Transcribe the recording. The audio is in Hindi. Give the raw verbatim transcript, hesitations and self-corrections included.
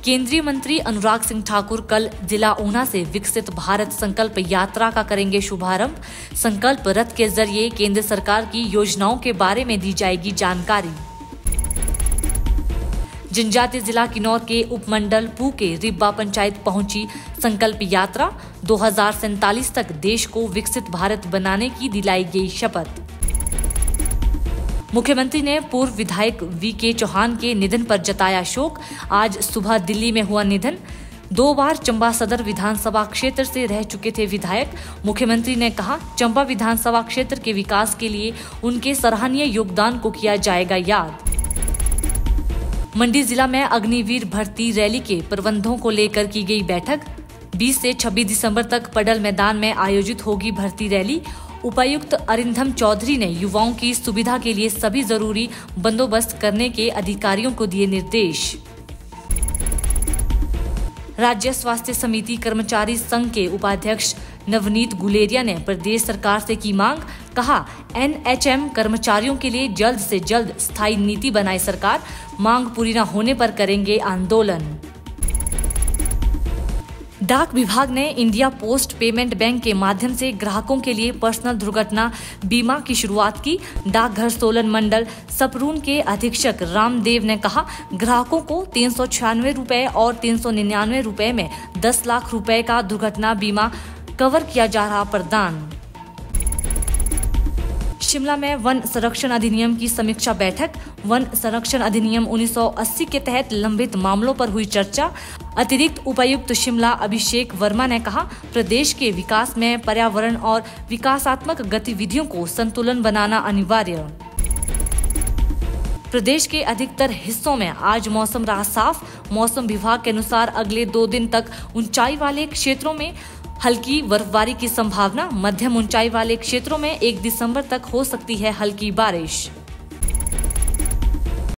केंद्रीय मंत्री अनुराग सिंह ठाकुर कल जिला ऊना से विकसित भारत संकल्प यात्रा का करेंगे शुभारंभ। संकल्प रथ के जरिए केंद्र सरकार की योजनाओं के बारे में दी जाएगी जानकारी। जनजातीय जिला किन्नौर के उपमंडल पू के रिब्बा पंचायत पहुंची संकल्प यात्रा। दो हज़ार सैंतालीस तक देश को विकसित भारत बनाने की दिलाई गई शपथ। मुख्यमंत्री ने पूर्व विधायक वी के चौहान के निधन पर जताया शोक। आज सुबह दिल्ली में हुआ निधन। दो बार चंबा सदर विधानसभा क्षेत्र से रह चुके थे विधायक। मुख्यमंत्री ने कहा, चंबा विधानसभा क्षेत्र के विकास के लिए उनके सराहनीय योगदान को किया जाएगा याद। मंडी जिला में अग्निवीर भर्ती रैली के प्रबंधों को लेकर की गई बैठक। बीस से छब्बीस दिसंबर तक पडल मैदान में आयोजित होगी भर्ती रैली। उपायुक्त अरिंधम चौधरी ने युवाओं की सुविधा के लिए सभी जरूरी बंदोबस्त करने के अधिकारियों को दिए निर्देश। राज्य स्वास्थ्य समिति कर्मचारी संघ के उपाध्यक्ष नवनीत गुलेरिया ने प्रदेश सरकार से की मांग। कहा, एन एच एम कर्मचारियों के लिए जल्द से जल्द स्थायी नीति बनाए सरकार। मांग पूरी न होने पर करेंगे आंदोलन। डाक विभाग ने इंडिया पोस्ट पेमेंट बैंक के माध्यम से ग्राहकों के लिए पर्सनल दुर्घटना बीमा की शुरुआत की। डाकघर सोलन मंडल सपरून के अधीक्षक रामदेव ने कहा, ग्राहकों को तीन सौ छियानवे रुपए और तीन सौ निन्यानवे रुपए में दस लाख रुपए का दुर्घटना बीमा कवर किया जा रहा प्रदान। शिमला में वन संरक्षण अधिनियम की समीक्षा बैठक। वन संरक्षण अधिनियम उन्नीस सौ अस्सी के तहत लंबित मामलों पर हुई चर्चा। अतिरिक्त उपायुक्त शिमला अभिषेक वर्मा ने कहा, प्रदेश के विकास में पर्यावरण और विकासात्मक गतिविधियों को संतुलन बनाना अनिवार्य। प्रदेश के अधिकतर हिस्सों में आज मौसम रहा साफ। मौसम विभाग के अनुसार अगले दो दिन तक ऊंचाई वाले क्षेत्रों में हल्की बर्फबारी की संभावना। मध्यम ऊंचाई वाले क्षेत्रों में एक दिसंबर तक हो सकती है हल्की बारिश।